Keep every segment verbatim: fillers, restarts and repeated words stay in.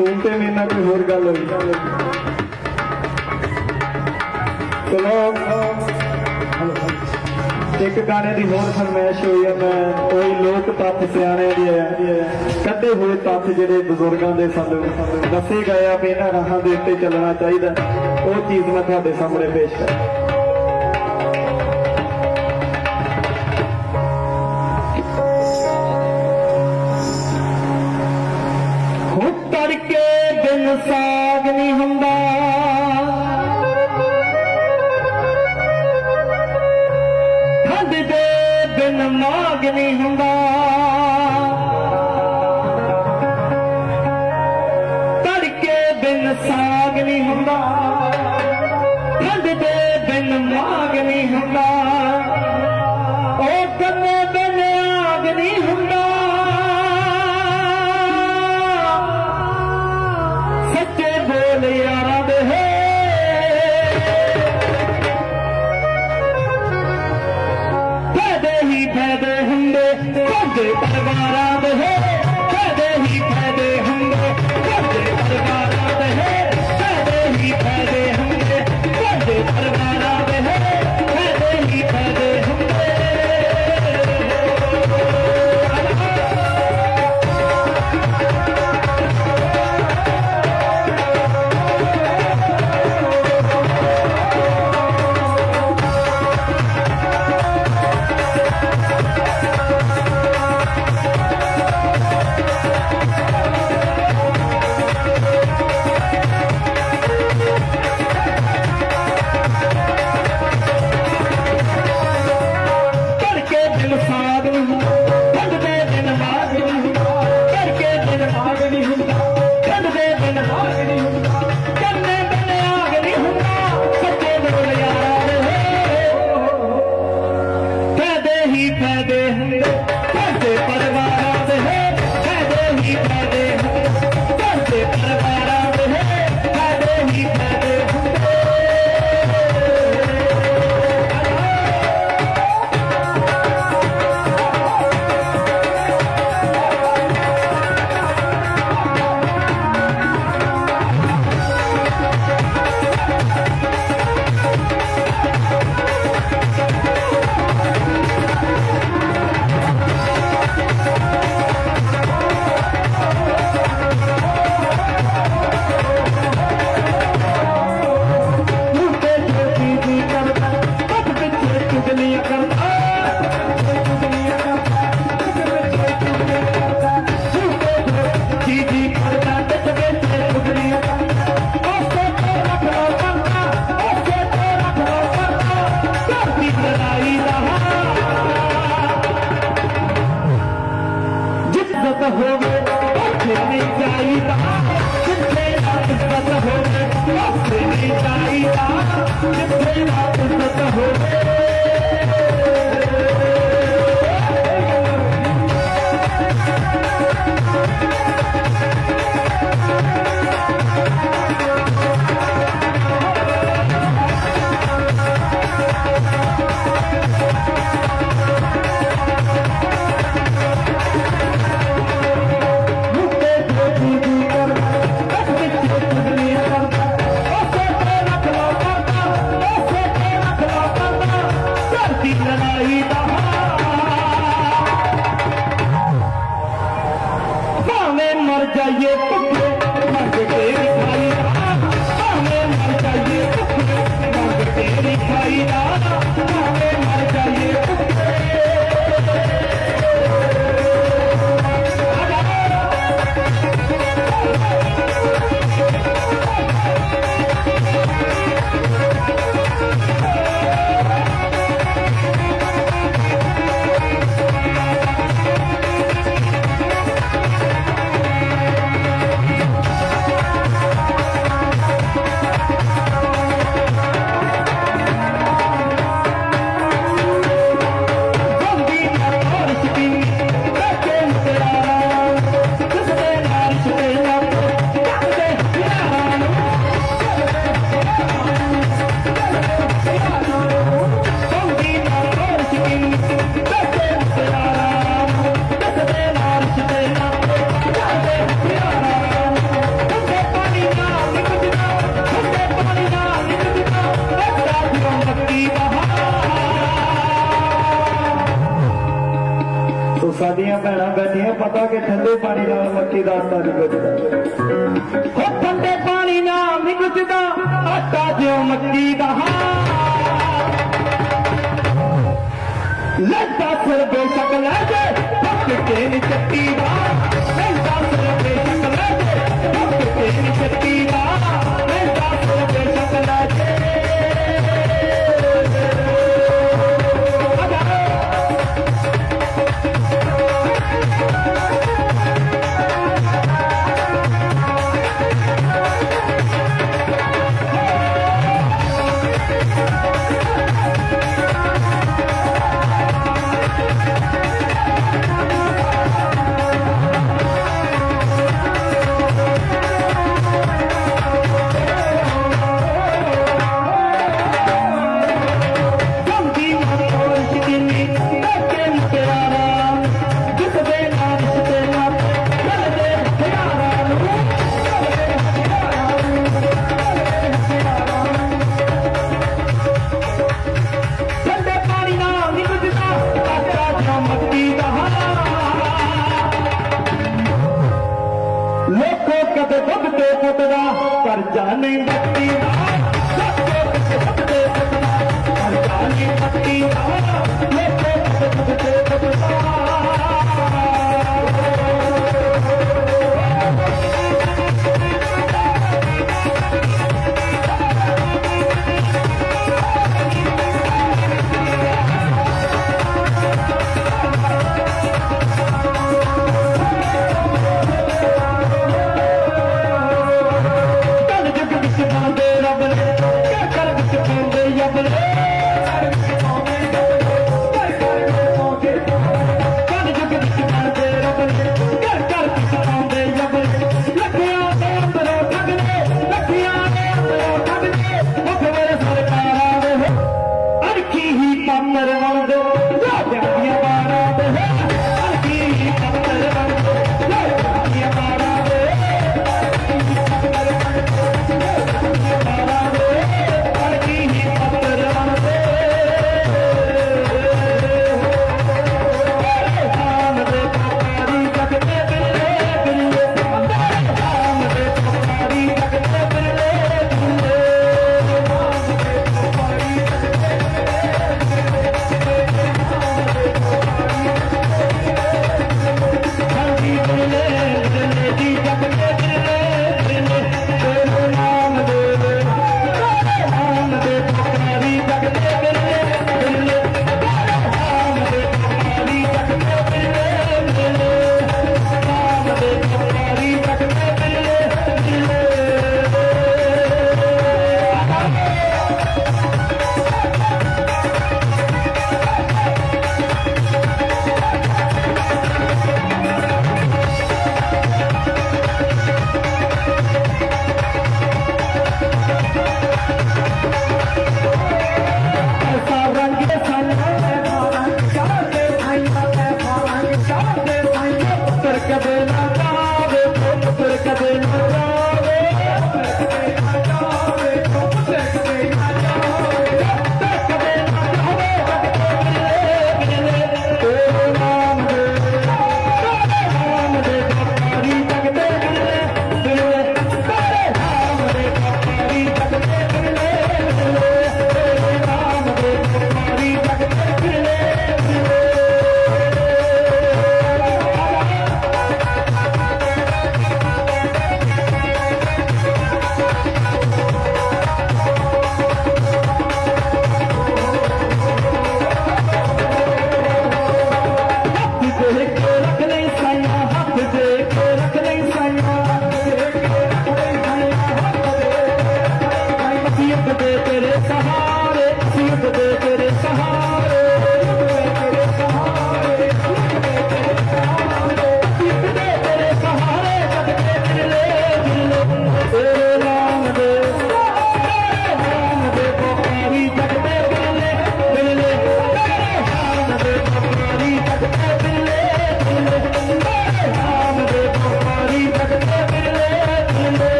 Phone पे मेरे ना कोई होर गल हुई। चलो एक गाने की होर फरमाइश हुई है। मैं कोई लोक तत्थ सियाने कढ़े हुए तत्थ जिहड़े बजुर्गों के सानू दसे गए आ भी इन्हां राहां दे उत्ते चलना चाहिए, वो चीज़ मैं तुहाडे सामने पेश कर। तड़के बिन साग नहीं हुंदा, ठंड दे बिन माग नहीं हुंदा, तड़के बिन साग नहीं हुंदा, ठंड दे बिन माग नहीं हुंदा, ओ गन्ने बिन आग नहीं हुंदा, यारा दे फायदे ही फायदे होंगे साडे परिवारां दे, फायदे ही फायदे होंगे साडे परिवारां दे, फायदे ही फायदे होंगे साडे परिवारां दे, फायदे ही फायदे होंगे। पता कि ठंडे पानी नाल मक्की दा आटा नहीं गुजदा ठंडे पानी नाल नहीं गुजदा आटा जो मक्की दा लद्दा सिर बेशक लै दे पक के नी चट्टी दा लद्दा सिर बेशक लै दे पक के नी चट्टी दा लद्दा सिर बेशक लै दे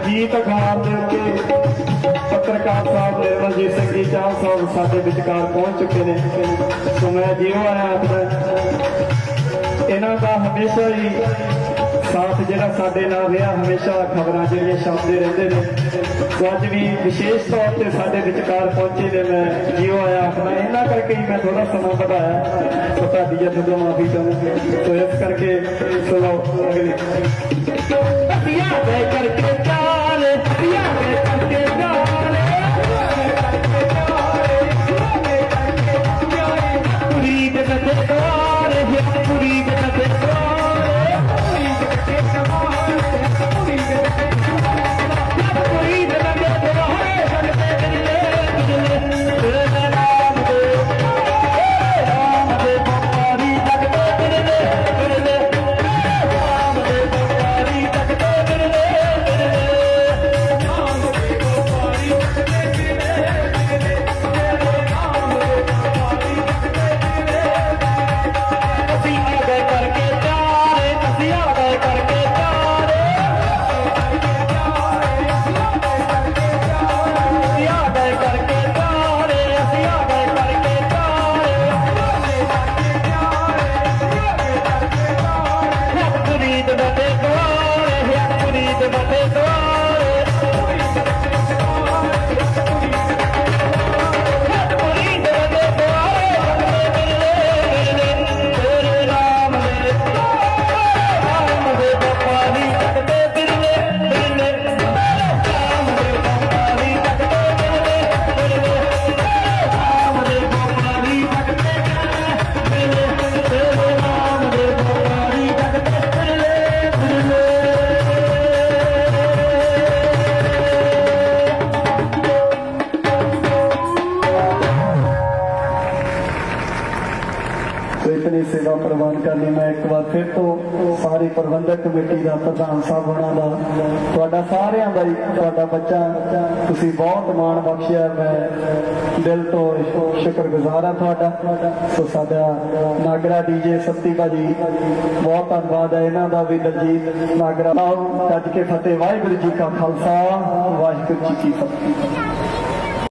गीत गान दे के पत्रकार साहब निर्मलजीत सिंह जी चाह साहब साडे विचकार पहुंच चुके हैं। तो मैं जियो आया अपना इन्हां दा हमेशा ही साथ जिहड़ा साडे नाल रहा, हमेशा खबरां जिहड़ियां छापदे रहिंदे ने। तो अज भी विशेष तौर पर साडे विचकार पहुंचे ने, मैं जियो आया अपना इन्हां करके ही मैं थोड़ा समा बढ़ाया। तो तुहाडी जद तो माफी चाहूँ। तो इस करके सुनो अगली करके चाल करके सेवा प्रवान करनी। मैं एक बार फिर तो सारी प्रबंधक कमेटी का प्रधान साहब होना का सारे का बच्चा तुसी बहुत मान बख्शिया, मैं दिल तो शुक्रगुजार हाँ थोड़ा। सो साडा नागरा डीजे सत्ती भाजी बहुत धन्यवाद है, इन्हों का भी दलजीत नागरा कज के फतेह। वाहिगुरू जी का खालसा वाहिगुरू जी की फतेह।